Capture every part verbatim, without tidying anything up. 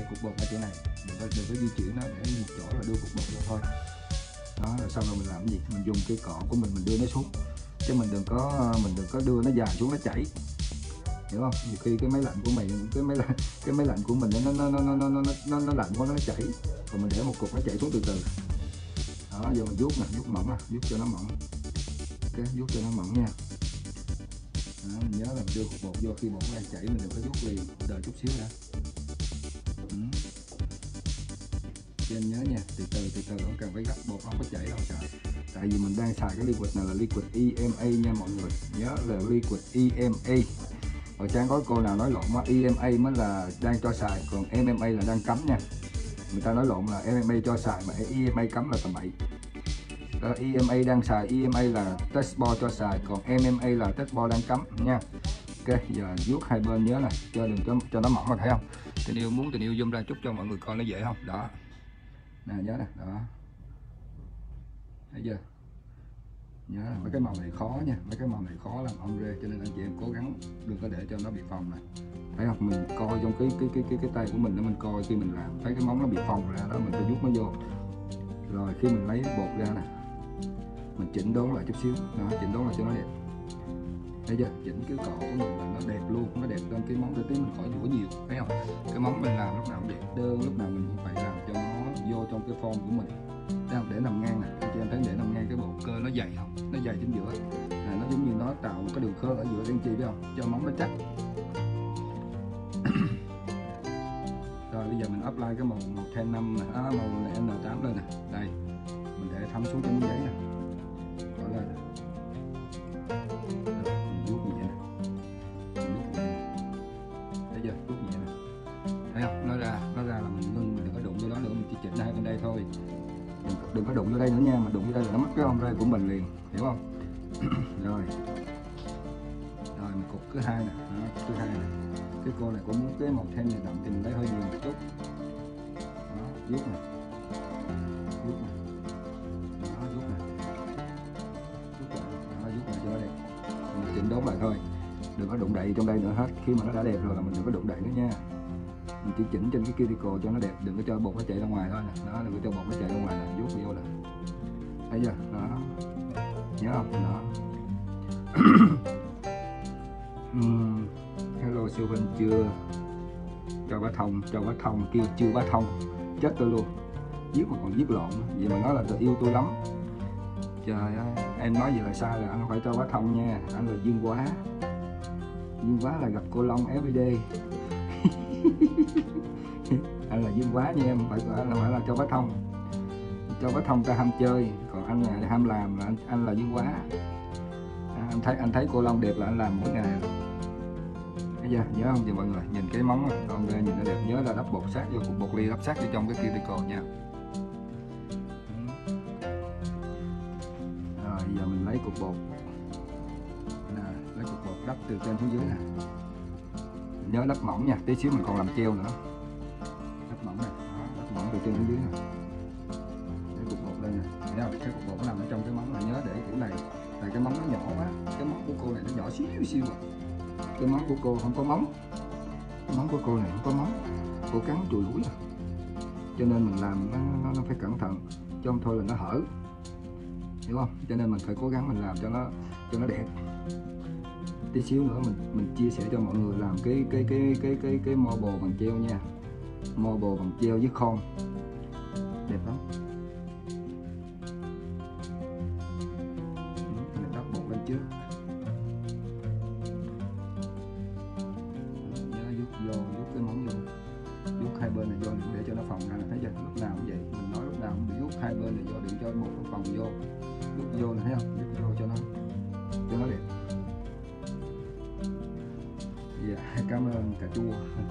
cục bột ở chỗ này, đừng có đừng có di chuyển nó để một chỗ là đưa cục bột vô thôi. Đó rồi xong rồi mình làm cái gì, mình dùng cái cọ của mình mình đưa nó xuống, chứ mình đừng có mình đừng có đưa nó dài xuống nó chảy, hiểu không? Nhiều khi cái máy lạnh của mình cái máy lạnh cái máy lạnh của mình nó nó nó nó nó nó nó, nó lạnh quá nó chảy, còn mình để một cục nó chảy xuống từ từ. Đó giờ mình vuốt nè, vuốt mỏng nè, vuốt cho nó mỏng, ok, vuốt cho nó mỏng nha. Đó, mình nhớ là mình đưa cục bột vô khi bột đang chảy mình đừng có vuốt liền, đợi chút xíu đã. Ừ. Cho anh nhớ nha, từ từ từ từ không cần phải gấp bột không có chảy đâu sợ. Tại vì mình đang xài cái liquid này là liquid e em a nha mọi người, nhớ là liquid e em a. Hồi sáng có cô nào nói lộn á, e em a mới là đang cho xài, còn em em a là đang cấm nha. Người ta nói lộn là em em a cho xài mà e em a cấm là tầm bậy. Đó, e em a đang xài, e em a là test board cho xài, còn em em a là test board đang cấm nha. Ok, giờ vuốt hai bên nhớ nè, cho đừng cho, cho nó mỏng mà thấy không? Tình yêu muốn tình yêu zoom ra chút cho mọi người coi nó dễ không? Đó. Nè nhớ nè, đó. Thấy chưa? Nhớ là mấy cái màu này khó nha, mấy cái màu này khó làm ông rê, cho nên anh chị em cố gắng đừng có để cho nó bị phồng này. Thấy không? Mình coi trong cái cái cái cái cái tay của mình để mình coi khi mình làm, thấy cái móng nó bị phồng ra đó mình phải vuốt nó vô. Rồi khi mình lấy bột ra nè, mình chỉnh đốn lại chút xíu, đó, chỉnh đốn lại cho nó đẹp. Thấy chưa? Chỉnh cái cọ của mình là nó đẹp luôn, nó đẹp lên cái móng để tí mình khỏi đũa nhiều, thấy không? Cái móng mình làm lúc nào cũng đẹp đơn, lúc nào mình cũng phải làm cho nó vô trong cái form của mình. Thấy không? Để nằm ngang nè, anh chị em thấy để nằm ngang cái bộ cơ nó dày không? Nó dày chính giữa, là nó giống như nó tạo một cái đường khơ ở giữa để anh chị biết không? Cho móng nó chắc. Rồi bây giờ mình apply cái màu màu ten năm này, à, màu này N tám lên nè, đây, mình để thấm xuống trên miếng giấy nè, bỏ lên nè. Thấy không? Nó ra, nó ra là mình ngưng, mình đừng có đụng vô đó nữa, mình chỉ chỉnh hai bên đây thôi. Đừng, đừng có đụng vô đây nữa nha, mà đụng vô đây là nó mất cái ông rê của mình liền, hiểu không? Rồi. Rồi mình cục thứ hai nè, đó, cục thứ hai nè. Cái cô này cũng muốn cái màu thêm này đậm thì mình lấy hơi nhiều một chút. Đó, vuốt nè. Vuốt nè. Đó, vuốt nè. Vuốt lại, đó, vuốt lại cho nó đẹp. Mình chỉnh đốn lại thôi. Đừng có đụng đậy trong đây nữa hết. Khi mà nó đã đẹp rồi là mình đừng có đụng đậy nữa nha. Mình chỉ chỉnh trên cái cuticle cho nó đẹp, đừng có cho bột nó chạy ra ngoài thôi nè. Đó, đừng có cho bột nó chạy ra ngoài nè, vuốt vô nè. Thấy chưa? Đó. Nhớ không? Đó. uhm, hello siêu Vinh chưa cho bá thông, cho bá thông kêu chưa bá thông, chết tôi luôn, viết mà còn viết lộn, vậy mà nói là tôi yêu tôi lắm. Trời ơi, em nói gì là sai rồi, anh không phải cho bá thông nha, anh là Dương Quá. Dương Quá là gặp cô Long everyday. Anh là Dương Quá nha em, phải anh là phải là cho bá thông. Cho bá thông ta ham chơi, còn anh là ham làm, là anh, anh là Dương Quá. À, anh thấy anh thấy cô Long đẹp là anh làm mỗi ngày. Thấy chưa? Nhớ không? Giờ mọi người nhìn cái móng con ra nhìn nó đẹp, nhớ là đắp bột sát vô cục bột ly, đắp sát vô trong cái cuticle nha. Rồi giờ mình lấy cục bột nè, lấy cục bột đắp từ trên xuống dưới nè, nhớ đắp mỏng nha, tí xíu mình còn làm treo nữa. Đắp mỏng nè, đắp mỏng từ trên xuống dưới nè, lấy cục bột lên nè, thấy không? Cái cục bột nó nằm ở trong cái móng này, nhớ để kiểu này, tại cái móng nó nhỏ quá, cái móng của cô này nó nhỏ xíu xíu à. Cái móng của cô không có móng, cái móng của cô này không có móng, cô cắn chùi lũi à. Cho nên mình làm nó, nó, nó phải cẩn thận, chứ không thôi là nó hở, hiểu không? Cho nên mình phải cố gắng mình làm cho nó cho nó đẹp. Tí xíu nữa mình mình chia sẻ cho mọi người làm cái cái cái cái cái cái marble bằng treo nha, marble bằng treo với khon, đẹp lắm. Mình đắp bột lên trước. Vô, vuốt cái móng vô, vuốt hai bên này vô để cho nó phồng ra, thấy chưa? Lúc nào cũng vậy, mình nói lúc nào cũng vuốt hai bên này vô, đừng cho bột nó phồng vô, vuốt vô này thấy không? Vuốt vô cho nó cho nó đẹp. Dạ, yeah, cảm ơn cà chua,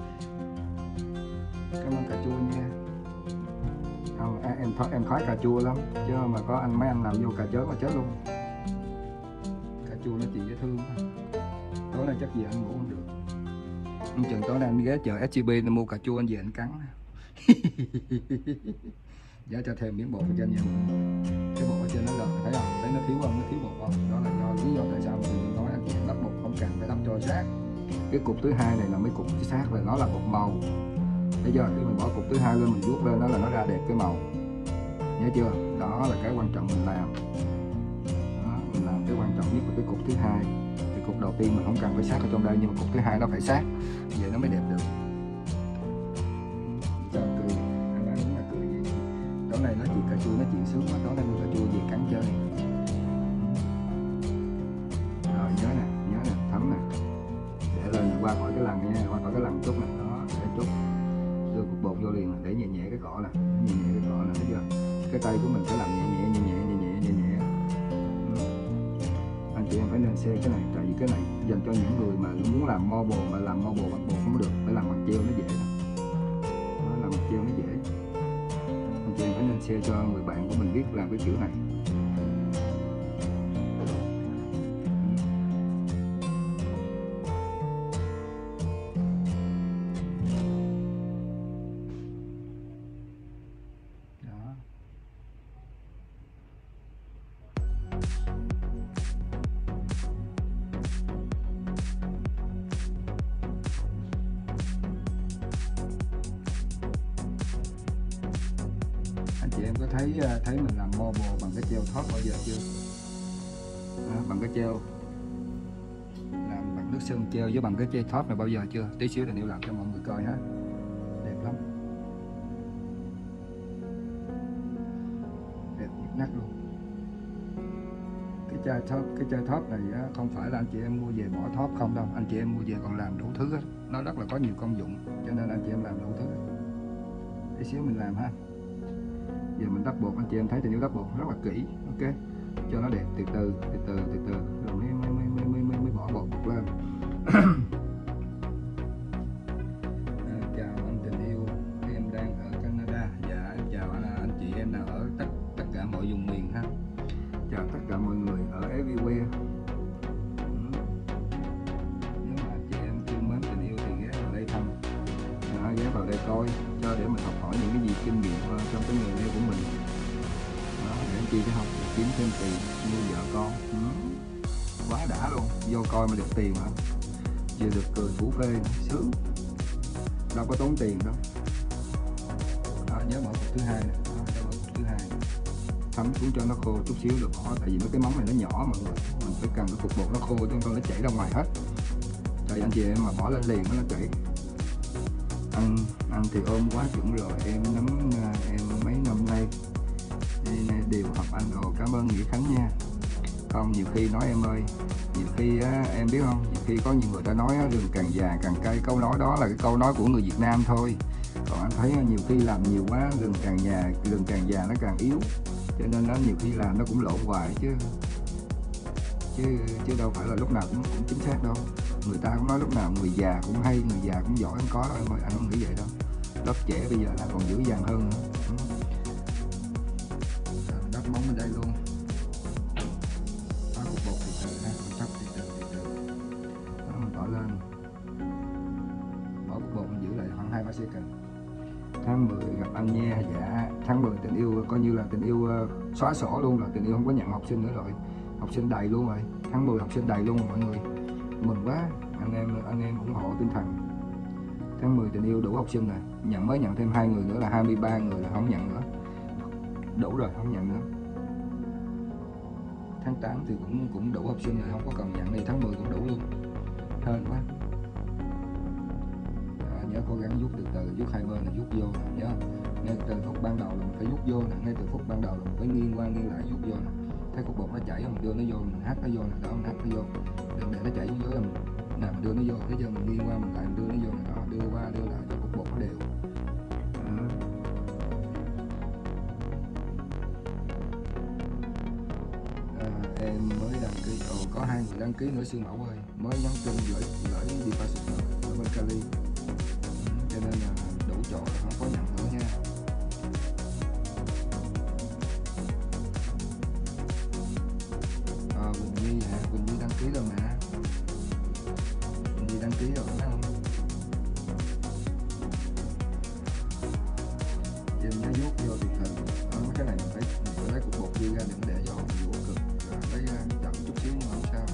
cảm ơn cà chua nha. Không, em em khoái cà chua lắm, chứ mà có anh mấy anh làm vô cà chớ mà chết luôn. Cà chua nó chỉ dễ thương quá. Tối nay chắc gì anh ngủ không được. Chừng tối nay anh ghé chợ ét xê bê mua cà chua anh về anh cắn. Giá cho thêm miếng bột ở trên nha. Cái bột ở trên nó lợn, thấy không? Thấy nó thiếu không? Nó thiếu bột không? Đó là do lý do tại sao mà mình nói anh chị đắp bột không cần phải đắp cho sát. Cái cục thứ hai này là mấy cục sát là nó là bột màu. thấy chưa? Khi mình bỏ cục thứ hai lên mình vuốt lên đó là nó ra đẹp cái màu, nhớ chưa? Đó là cái quan trọng mình làm. Đó, mình làm cái quan trọng nhất là cái cục thứ hai. Cái cục đầu tiên mình không cần phải sát ở trong đây, nhưng mà cục thứ hai nó phải sát, vậy nó mới đẹp được. Sao cười? Anh ăn mà cười gì? Tối nay nó chị cà chua nó chịu sướng quá, tối nay mua cà chua về cắn chơi. Rồi nhớ nè, nhớ nè, thấm nè. Để lên qua khỏi cái lần nha, qua khỏi cái lần chút nè, đó, để chút. Đưa cục bột vô liền, để nhẹ nhẹ cái cọ nè, nhẹ nhẹ cái cọ nè, thấy chưa? Cái tay của mình phải làm nhẹ nhẹ nhẹ nhẹ nhẹ nhẹ nhẹ nhẹ. Anh chị em phải nên share cái này, tại vì cái này dành cho những người mà muốn làm mo bồ mà làm mo bồ bằng bột không được, phải làm bằng treo nó dễ. Nó làm bằng treo nó dễ. Anh chị em phải nên share cho người bạn của mình biết làm cái kiểu này. Anh chị em có thấy thấy mình làm mo bồ bằng cái treo thoát bao giờ chưa? Đó, bằng cái treo, làm bằng nước sơn treo với bằng cái treo thoát này bao giờ chưa? Tí xíu Tình Yêu làm cho mọi người coi ha, đẹp lắm, đẹp nhức nách luôn. Cái chai top, cái chai top này á, không phải là anh chị em mua về bỏ top không đâu, anh chị em mua về còn làm đủ thứ hết. Nó rất là có nhiều công dụng, cho nên anh chị em làm đủ thứ. Tí xíu mình làm ha. Giờ mình đắp bột, anh chị em thấy Tình Yêu đắp bột rất là kỹ, ok, cho nó đẹp, từ từ từ từ từ từ rồi mới mới mới mới mới, mới bỏ bột lên. À, chào anh Tình Yêu, em đang ở Canada. Dạ chào anh, anh chị em nào ở tất tất cả mọi vùng miền ha. Chào tất cả mọi người ở everywhere. Nếu mà chị em yêu mến Tình Yêu thì ghé vào đây thăm, đó, ghé vào đây coi cho để mình học hỏi những cái gì kinh nghiệm trong cái nghề này của mình. Đó, để anh chị sẽ học để kiếm thêm tiền nuôi vợ con. Ừ. Quá đã luôn, vô coi mà được tiền mà, vừa được cười phủ phê sướng, đâu có tốn tiền đâu. Đó, nhớ mở cục thứ hai nè, đó, mở cục thứ hai thấm xuống cho nó khô chút xíu được bỏ, tại vì mấy cái móng này nó nhỏ mọi người, mình phải cần cái cục bột nó khô chứ không nó chảy ra ngoài hết. Tại anh chị em mà bỏ lên liền nó chảy. Ăn ăn thì ôm quá chuẩn rồi, em nắm em mấy năm nay đều học anh rồi, cảm ơn Nghĩa Khánh nha. Không, nhiều khi nói em ơi, nhiều khi á, em biết không, nhiều khi có nhiều người ta nói á, rừng càng già càng cay, câu nói đó là cái câu nói của người Việt Nam thôi. Còn anh thấy nhiều khi làm nhiều quá, rừng càng già rừng càng già nó càng yếu, cho nên nó nhiều khi làm nó cũng lộn hoài chứ chứ chứ đâu phải là lúc nào cũng, cũng chính xác đâu. Người ta cũng nói lúc nào người già cũng hay, người già cũng giỏi, không có đâu em ơi, anh không nghĩ vậy đâu. Lớp trẻ bây giờ là còn dữ dằn hơn nữa. Đắp móng bên đây luôn, phá cục bột từ từ ha, mình thắp từ từ từ từ, đó mình bỏ lên, bỏ cục bột mình giữ lại khoảng hai ba second. Tháng mười gặp anh nha. Dạ tháng mười Tình Yêu coi như là Tình Yêu uh, xóa sổ luôn rồi, Tình Yêu không có nhận học sinh nữa rồi, học sinh đầy luôn rồi, tháng mười học sinh đầy luôn rồi mọi người, mừng quá. Anh em anh em ủng hộ tinh thần. Tháng mười Tình Yêu đủ học sinh rồi, nhận mới nhận thêm hai người nữa là hai mươi ba người là không nhận nữa, đủ rồi không nhận nữa. Tháng tám thì cũng cũng đủ học sinh rồi, không có cần nhận thì tháng mười cũng đủ luôn, hên quá. Đó, nhớ cố gắng rút từ từ, rút hai bên là rút vô nè, nhớ ngay từ phút ban đầu là mình phải rút vô nè, ngay từ phút ban đầu là mình phải nghiêng qua nghiêng lại rút vô nè. Thấy cục bột nó chảy mình đưa nó vô, mình hát nó vô nè, đó mình hát nó vô, đừng để nó chảy xuống dưới là mình nào mình đưa nó vô, thế giờ mình nghiêng qua mình lại mình đưa nó vô nè, đó đưa qua đưa lại cho cục bột nó đều. À, em mới đăng ký, ồ có hai người đăng ký nữa Sư Mẫu ơi, mới nhắn tin gửi gửi đi passport ở bên Cali, ừ, cho nên là đủ chỗ không có nhận nữa nha. À, Quỳnh Nhi hả? Quỳnh Nhi đăng ký rồi mà, Quỳnh Nhi đăng ký rồi phải không? Em nhớ vuốt vô thì thần, đó, cái này mình phải mình phải lấy cục bột đi ra đừng để vô mình vuốt cực, lấy chậm chút xíu nhưng mà không sao.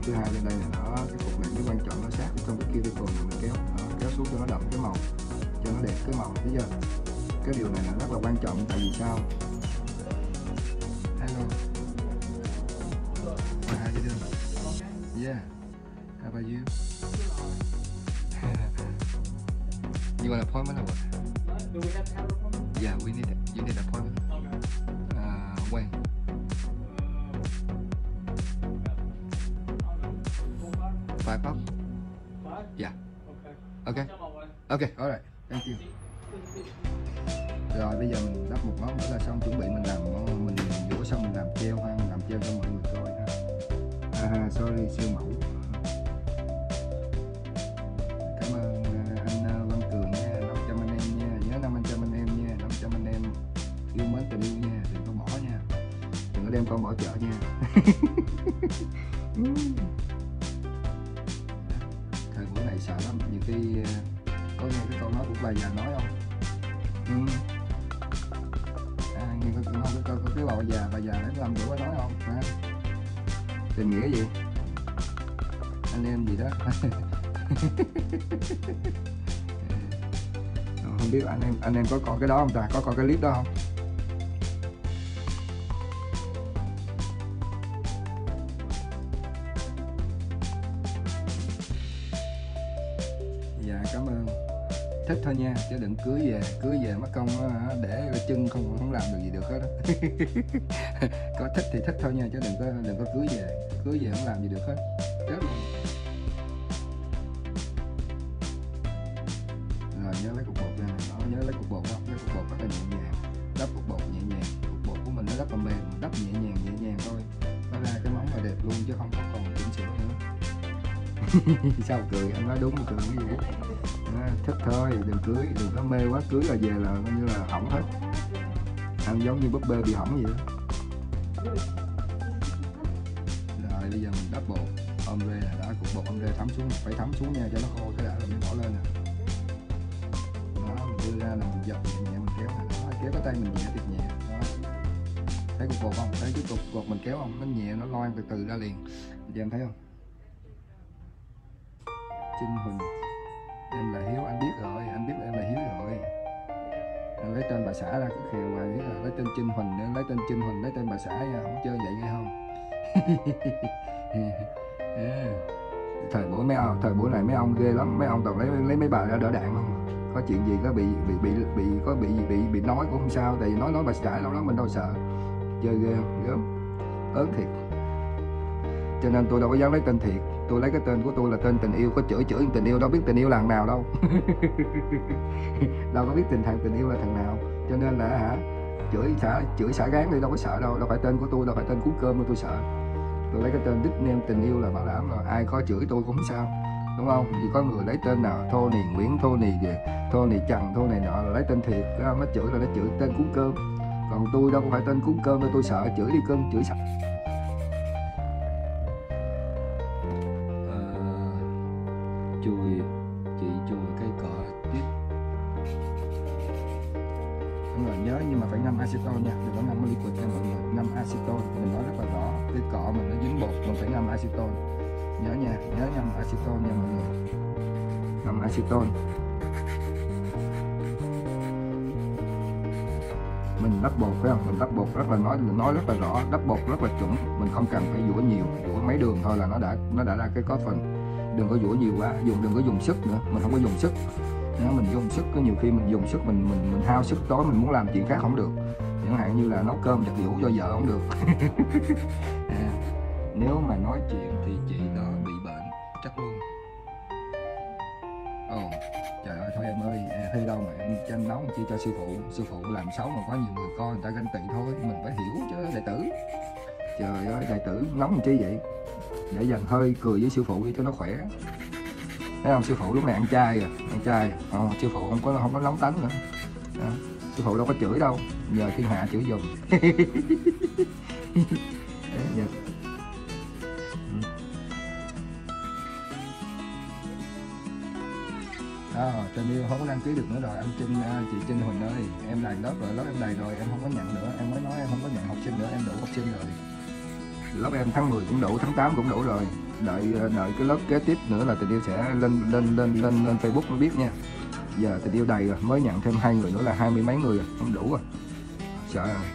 thứ hai lên đây là nó cái cục này nó quan trọng, nó sát trong cái cuticle này, mình kéo đó, kéo xuống cho nó đậm cái màu, cho nó đẹp cái màu, thấy chưa? Cái điều này là rất là quan trọng, tại vì sao? Hello. How are you doing? Yeah. How about you? You want an appointment or what? Do we have to have an appointment? Yeah, we need it. You need an appointment. Okay. Uh, when? Five o'clock? Five? Yeah. Okay. Okay. Come on, way. Okay. Alright. Thank you. Rồi bây giờ mình đắp một món nữa là xong, chuẩn bị mình làm món, mình dũa xong mình làm treo ha, mình làm treo cho mọi người coi ha. À, sorry, siêu mẫu. Cảm ơn anh Văn Cường nha, năm trăm anh em nha, nhớ năm trăm anh em nha, năm trăm anh em yêu mến tình yêu nha, đừng có bỏ nha, đừng có đem con bỏ chợ nha. Thời buổi này sợ lắm, nhiều khi có nghe cái câu nói của bà già nói không? Ừ. À, nghe có, không, có, có cái bà già, bà già đấy làm bữa nói không? À. Tình nghĩa gì? Anh em gì đó. Không biết anh em anh em có coi cái đó không ta? Có coi cái clip đó không? Dạ cảm ơn. Thích thôi nha, chứ đừng cưới về, cưới về mất công để chân không không làm được gì được hết đó. Có thích thì thích thôi nha, chứ đừng có đừng có cưới về, cưới về không làm gì được hết. Chết luôn. Rồi nhớ lấy cục bột ra, đó, nhớ lấy cục bột đó, lấy cục bột rất là nhẹ nhàng, đắp cục bột nhẹ nhàng, cục bột của mình nó rất là mềm, đắp nhẹ nhàng nhẹ nhàng thôi, nó ra cái món là đẹp luôn chứ không có còn chỉnh sửa nữa. Sao cười, anh nói đúng, cười cái gì đó. À, thích thôi, đừng cưới, đừng có mê quá, cưới là về là coi như là hỏng hết, ăn giống như búp bê bị hỏng vậy đó. Rồi bây giờ mình đắp bột ôm rê là đã, cục bột ôm rê thấm xuống, phải thấm xuống nha cho nó khô cái đã rồi mình bỏ lên nè. Đó, mình đưa ra là mình dập nhẹ nhẹ, mình kéo nè, đó, kéo cái tay mình nhẹ thiệt nhẹ. Đó. Thấy cục bột không? Thấy cái cục bột mình kéo không? Nó nhẹ, nó loan từ từ ra liền. Chị em thấy không? Trinh Huỳnh, em là Hiếu, anh biết rồi, anh biết em là Hiếu rồi. Anh lấy tên bà xã ra, cứ khều hoài biết là lấy tên Trinh Huỳnh, nên lấy tên Trinh Huỳnh, lấy tên bà xã nha, không chơi vậy nghe không? Yeah. Thời buổi mấy ông, thời buổi này mấy ông ghê lắm, mấy ông toàn lấy lấy mấy bà ra đỡ đạn không? Có chuyện gì có bị bị bị bị có bị bị bị nói cũng không sao, tại vì nói nói bà xã lâu đó mình đâu sợ, chơi ghê không? Gớm, ớn thiệt. Cho nên tôi đâu có dám lấy tên thiệt, tôi lấy cái tên của tôi là tên tình yêu, có chửi chửi tình yêu đâu biết tình yêu là thằng nào đâu. Đâu có biết tình thằng tình yêu là thằng nào, cho nên là hả, chửi xả chửi xả gán đi đâu có sợ đâu, đâu phải tên của tôi, đâu phải tên cuốn cơm mà tôi sợ. Tôi lấy cái tên nickname tình yêu là bảo đảm rồi, ai có chửi tôi cũng không sao, đúng không? Vì có người lấy tên nào Thô Nì Nguyễn, Thô Nì gì, Thô Nì Trần, Thô Nì nọ là lấy tên thiệt, đó, nó chửi là nó chửi tên cuốn cơm. Còn tôi đâu có phải tên cuốn cơm, tôi sợ chửi đi cơm, chửi sạch. Chùi, chị chùi cây cọ tiếp. Đúng rồi, nhớ nhưng mà phải ngâm acetone nha, đừng có ngâm liquid nha mọi người, ngâm acetone, mình nói rất là rõ, cây cọ mình nó dính bột, mình phải ngâm acetone. Nhớ nha, nhớ ngâm acetone nha mọi người. Ngâm acetone. Mình đắp bột phải không? Mình đắp bột rất là nói nói rất là rõ, đắp bột rất là chuẩn, mình không cần phải dũa nhiều, dũa mấy đường thôi là nó đã nó đã ra cái có phần. Đừng có dũa nhiều quá, dùng đừng có dùng sức nữa, mình không có dùng sức. Nếu mình dùng sức có nhiều khi mình dùng sức mình mình mình hao sức, tối mình muốn làm chuyện khác không được. Chẳng hạn như là nấu cơm giặt giũ cho vợ không được. À, nếu mà nói chuyện thì chị đó bị bệnh chắc luôn. Ồ, oh, trời ơi thôi em ơi, à, thi đâu mà em tranh nấu chi cho sư phụ, sư phụ làm xấu mà có nhiều người coi người ta ganh tị thôi, mình phải hiểu chứ đệ tử. Trời ơi đệ tử nóng làm chi vậy? Để dành hơi cười với sư phụ đi cho nó khỏe. Thấy không, sư phụ lúc này ăn chay à, ăn chay. À, sư phụ không có không có nóng tánh nữa. Đó. Sư phụ đâu có chửi đâu, nhờ thiên hạ chửi dùm. Đó, tình yêu không có đăng ký được nữa rồi anh Trinh, chị Trinh Huỳnh ơi, em đầy lớp rồi, lớp em đầy rồi, em không có nhận nữa, em mới nói em không có nhận học sinh nữa, em đủ học sinh rồi. Lớp em tháng mười cũng đủ, tháng tám cũng đủ rồi, đợi đợi cái lớp kế tiếp nữa là tình yêu sẽ lên lên lên lên lên Facebook mới biết nha. Giờ tình yêu đầy rồi, mới nhận thêm hai người nữa là hai mươi mấy người rồi, không đủ rồi. Sợ rồi.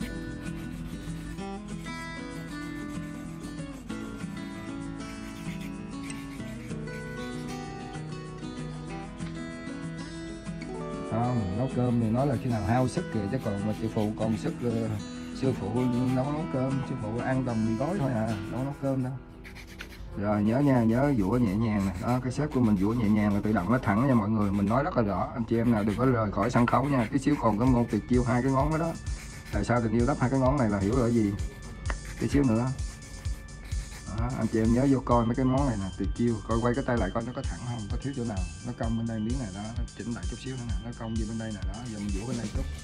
Không, nấu cơm thì nói là khi nào hao sức kìa, chứ còn mà chị phụ còn sức uh, sư phụ nấu nấu cơm, sư phụ ăn tầm mì gói thôi à, đâu nấu cơm đâu. Rồi nhớ nha, nhớ dũa nhẹ nhàng nè, đó cái sếp của mình dũa nhẹ nhàng là tự động nó thẳng nha mọi người, mình nói rất là rõ, anh chị em nào đừng có rời khỏi sân khấu nha. Tí xíu còn có môn tuyệt chiêu hai cái ngón đó đó. Tại sao tình yêu đắp hai cái ngón này là hiểu rồi gì? Tí xíu nữa. Đó, anh chị em nhớ vô coi mấy cái món này nè, tuyệt chiêu, coi quay cái tay lại coi nó có thẳng không, có thiếu chỗ nào, nó cong bên đây miếng này đó, nó chỉnh lại chút xíu nữa nè, nó cong gì bên đây nè đó, giờ mình dũa bên đây chút.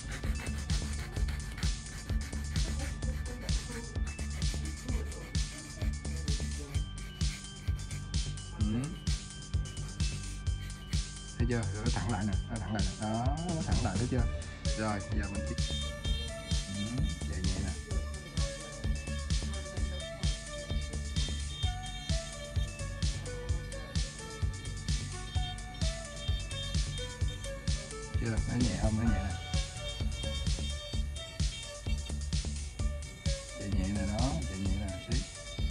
Ừ. Thấy chưa? Rồi nó thẳng lại nè, nó thẳng lại nè, đó, nó thẳng lại thấy chưa? Rồi giờ mình chỉ ừ, vậy nhẹ nè. Chưa, nó nhẹ không, nó nhẹ nè, chạy nhẹ nè, đó, chạy nhẹ nè, xí.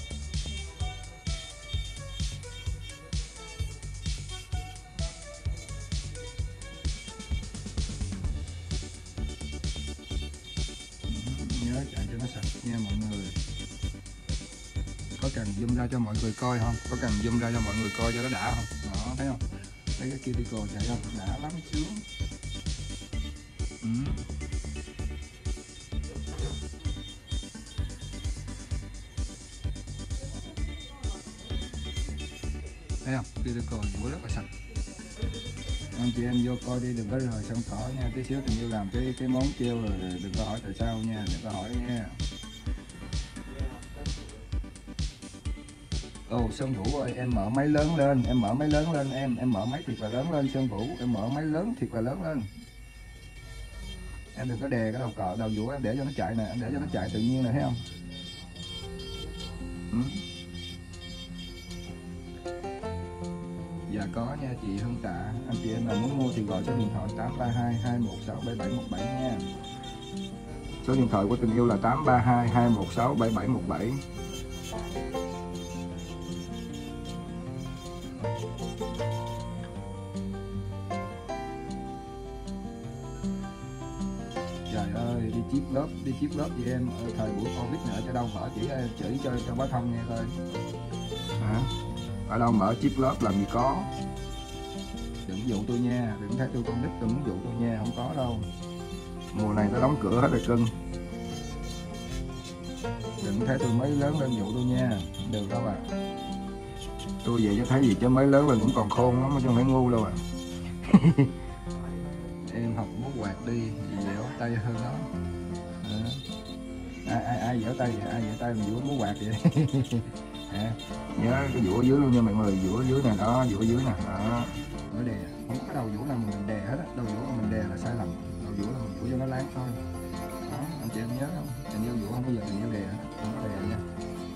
Nhớ chạy cho nó sạch nha mọi người. Có cần zoom ra cho mọi người coi không? Có cần zoom ra cho mọi người coi cho nó đã không? Đó, thấy không? Thấy cái cuticle chạy không? Đã lắm sướng. Ừ. Thấy không? Cuticle dũa rất là sạch. Anh chị em vô coi đi, đừng có rời sân cỏ nha. Tí xíu tình yêu làm cái cái món treo rồi đừng có hỏi tại sao nha, đừng có hỏi nha. Ồ, Sơn Vũ ơi, em mở máy lớn lên, em mở máy lớn lên em, em mở máy thiệt là lớn lên Sơn Vũ, em mở máy lớn thiệt là lớn lên. Em đừng có đè cái đầu cọ, đầu vũ em để cho nó chạy nè, em để cho nó chạy tự nhiên nè, thấy không? Ừ. Dạ có nha chị Hương Tạ, anh chị em nào muốn mua thì gọi số điện thoại tám ba hai hai một sáu bảy bảy một bảy nha. Số điện thoại của tình yêu là tám ba hai hai một sáu bảy bảy một bảy. Trời ơi, đi chip lớp, đi chip lớp gì em, ở thời buổi Covid nữa cho đâu mở chỉ chỉ cho cho bá thông nghe thôi. Hả? Ở đâu mở chip lớp làm gì có. Đừng dụ tôi nha, đừng thấy tôi con nít tôi muốn dụ tôi nha, không có đâu. Mùa này nó đóng cửa hết rồi cưng. Đừng thấy tôi mới lớn lên dụ tôi nha, đừng đâu à. Tôi vậy chứ thấy gì chứ mới lớn lên cũng còn khôn lắm chứ không phải ngu đâu à. Em học bút quạt đi, dẻo tay hơn đó. À. Ai ai ai dẻo tay vậy? Ai dẻo tay mà vũa bút quạt vậy? À, nhớ cái vũa dưới luôn nha mọi người, vũa dưới nè, đó, vũa dưới nè, đó. Nó đè, không có đầu vũa nào mình đè hết á, đầu vũa mình đè là sai lầm, đầu vũa là mình vũa cho nó láng thôi. Đó, anh chị em nhớ không? Tình yêu vũa không bao giờ tình yêu đè hết, không có đè nha.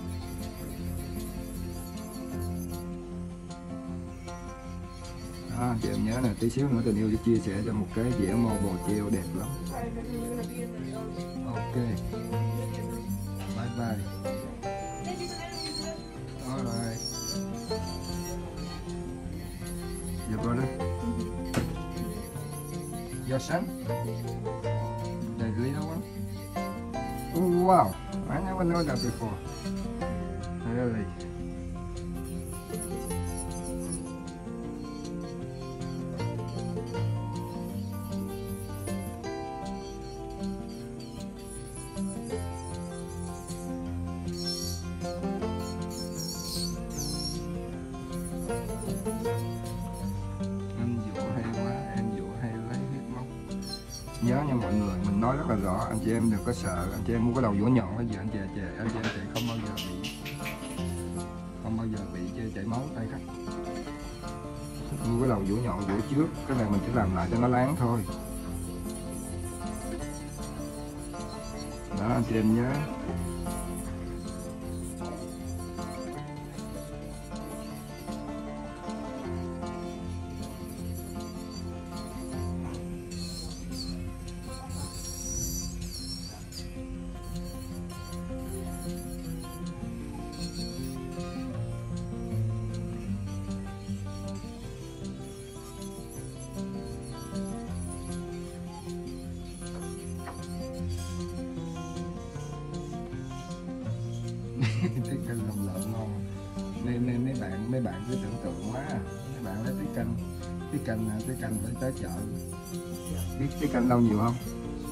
Đó, anh chị em nhớ nè, tí xíu nữa tình yêu sẽ chia sẻ cho một cái dĩa mobile treo đẹp lắm. Ok, bye bye. Alright. Your brother? Your son? The little one? Oh, wow, I never know that before. Really? Nhớ nha mọi người, mình nói rất là rõ, anh chị em đừng có sợ, anh chị em mua cái đầu vũa nhọn cái gì anh chị chị anh chị em chị không bao giờ bị không bao giờ bị chảy máu tay khách. Mua cái đầu vũa nhọn vũa trước, cái này mình chỉ làm lại cho nó láng thôi. Đó anh chị em nhớ. mấy bạn cứ tưởng tượng quá. Mấy bạn lấy tiết canh, tiết canh tiết canh phải tới chợ. Biết tiết canh đâu nhiều không?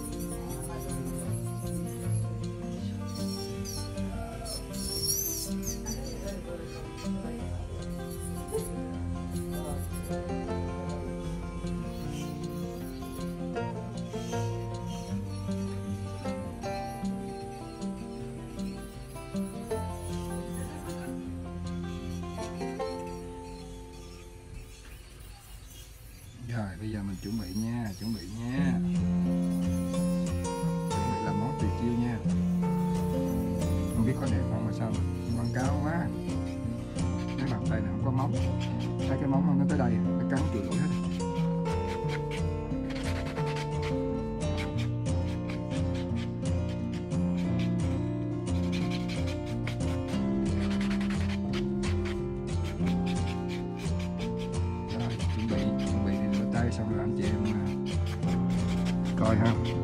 Rồi bây giờ mình chuẩn bị nha, chuẩn bị nha. Chuẩn bị làm món tuyệt chiêu nha. Không biết có đẹp không mà sao mình quảng cáo quá. Cái bàn tay này không có móng. Thấy cái móng nó tới đây, nó cắn chùi lũi hết. Rồi chuẩn bị chuẩn bị thì rửa tay xong rồi anh chị em coi ha.